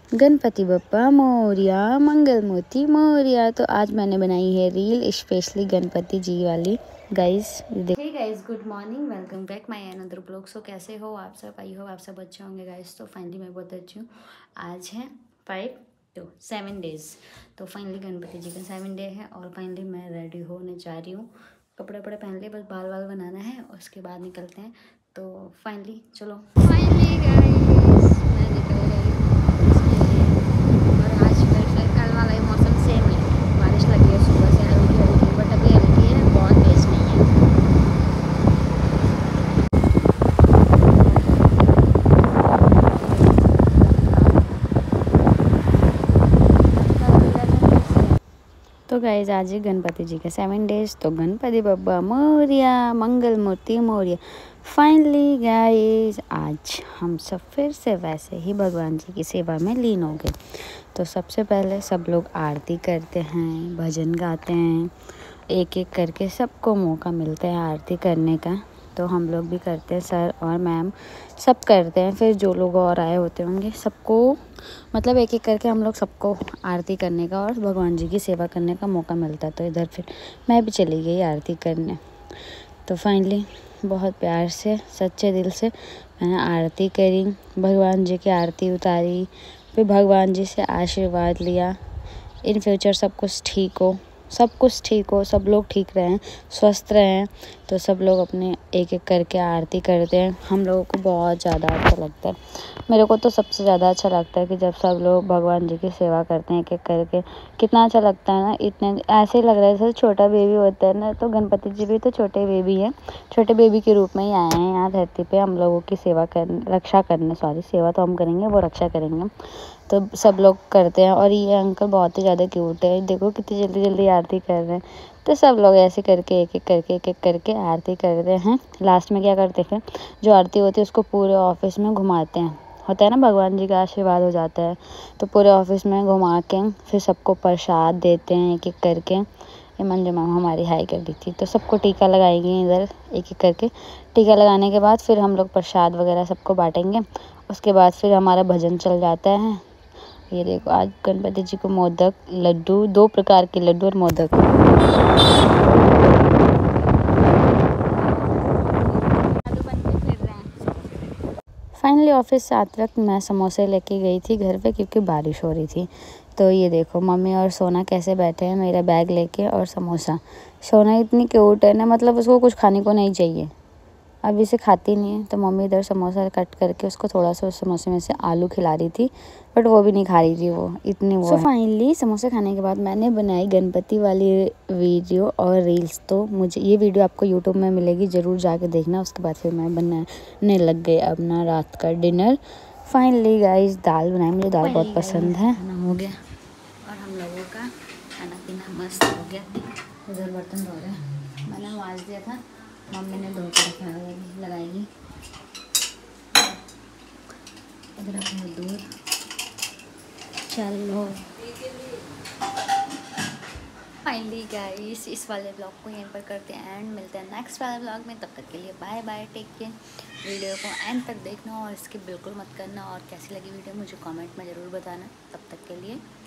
गणपति बप्पा मोरिया, मंगल मूर्ति मोरिया। तो आज मैंने बनाई है रील स्पेशली गणपति जी वाली। Guys hey guys, good morning, welcome back my another blog. So कैसे हो आप सब? आई हो आप सब अच्छे होंगे गाइस। तो फाइनली मैं बहुत अच्छी हूँ। आज है 7 डेज। तो फाइनली गणपति जी का 7 डे है और फाइनली मैं रेडी होने जा रही हूँ। कपड़े वपड़े पहन लिए, बस बाल वाल बनाना है, उसके बाद निकलते हैं। तो फाइनली चलो, फाइनली गाइस मैं निकल गई और आज फिर से कल वाला ही मौसम सेम है। बारिश लगी है सुबह से हल्की हल्की, बट अभी हल्की है, बहुत तेज नहीं है। तो गाइस आज है गणपति जी के 7 डेज। तो गणपति बप्पा मोरिया, मंगल मूर्ति मोरिया। फाइनली गाइस आज हम सब फिर से वैसे ही भगवान जी की सेवा में लीन हो गए। तो सबसे पहले सब लोग आरती करते हैं, भजन गाते हैं, एक एक करके सबको मौका मिलता है आरती करने का। तो हम लोग भी करते हैं, सर और मैम सब करते हैं। फिर जो लोग और आए होते होंगे सबको, मतलब एक एक करके हम लोग सबको आरती करने का और भगवान जी की सेवा करने का मौका मिलता है। तो इधर फिर मैं भी चली गई आरती करने। तो फाइनली बहुत प्यार से सच्चे दिल से मैंने आरती करी, भगवान जी की आरती उतारी, फिर भगवान जी से आशीर्वाद लिया इन फ्यूचर सब कुछ ठीक हो, सब कुछ ठीक हो, सब लोग ठीक रहें, स्वस्थ रहें। तो सब लोग अपने एक एक करके आरती करते हैं। हम लोगों को बहुत ज़्यादा अच्छा लगता है। मेरे को तो सबसे ज़्यादा अच्छा लगता है कि जब सब लोग भगवान जी की सेवा करते हैं एक एक करके, कितना अच्छा लगता है ना। इतने ऐसे ही लग रहा है जैसे छोटा बेबी होता है ना। तो गणपति जी भी तो छोटे बेबी हैं, छोटे बेबी के रूप में ही आए हैं यहाँ धरती पे हम लोगों की सेवा करने, रक्षा करने। सॉरी, सेवा तो हम करेंगे, वो रक्षा करेंगे। तो सब लोग करते हैं। और ये अंकल बहुत ही ज़्यादा क्यूट है, देखो कितनी जल्दी जल्दी आरती कर रहे हैं। तो सब लोग ऐसे करके एक एक करके आरती करते हैं। लास्ट में क्या करते हैं, जो आरती होती है उसको पूरे ऑफिस में घुमाते हैं। होता है ना, भगवान जी का आशीर्वाद हो जाता है। तो पूरे ऑफिस में घुमा के फिर सबको प्रसाद देते हैं एक एक करके। ये मंजू मामा हमारी हाई कर दी थी। तो सबको टीका लगाएंगे इधर एक एक करके। टीका लगाने के बाद फिर हम लोग प्रसाद वगैरह सबको बांटेंगे। उसके बाद फिर हमारा भजन चल जाता है। ये देखो आज गणपति जी को मोदक, लड्डू, 2 प्रकार के लड्डू और मोदक। फाइनली ऑफिस से आते वक्त मैं समोसे लेके गई थी घर पे क्योंकि बारिश हो रही थी। तो ये देखो मम्मी और सोना कैसे बैठे हैं मेरा बैग लेके और समोसा। सोना इतनी क्यूट है ना, मतलब उसको कुछ खाने को नहीं चाहिए, अभी से खाती नहीं है। तो मम्मी इधर समोसा कट करके उसको थोड़ा सा उस समोसे में से आलू खिला रही थी, बट वो भी नहीं खा रही थी, वो इतनी वो। फाइनली समोसे खाने के बाद मैंने बनाई गणपति वाली वीडियो और रील्स। तो मुझे ये वीडियो आपको यूट्यूब में मिलेगी, ज़रूर जाके देखना। उसके बाद फिर मैं बनाने लग गई अपना रात का डिनर। फाइनली गाइस दाल बनाई, मुझे दाल बहुत पसंद है। खाना हो गया और हम लोगों का खाना पीना मस्त हो गया। उधर बर्तन धो रहे हैं, मैंने मांज दिया था, मम्मी ने धो कर लगाएगी। इधर अपना दूध। चलो फाइनली गाइस इस वाले ब्लॉग को यहीं पर करते हैं एंड मिलते हैं नेक्स्ट वाले ब्लॉग में। तब तक के लिए bye bye, take care. Video को एंड तक देखना और इसके बिल्कुल मत करना। और कैसी लगी वीडियो मुझे कमेंट में ज़रूर बताना। तब तक के लिए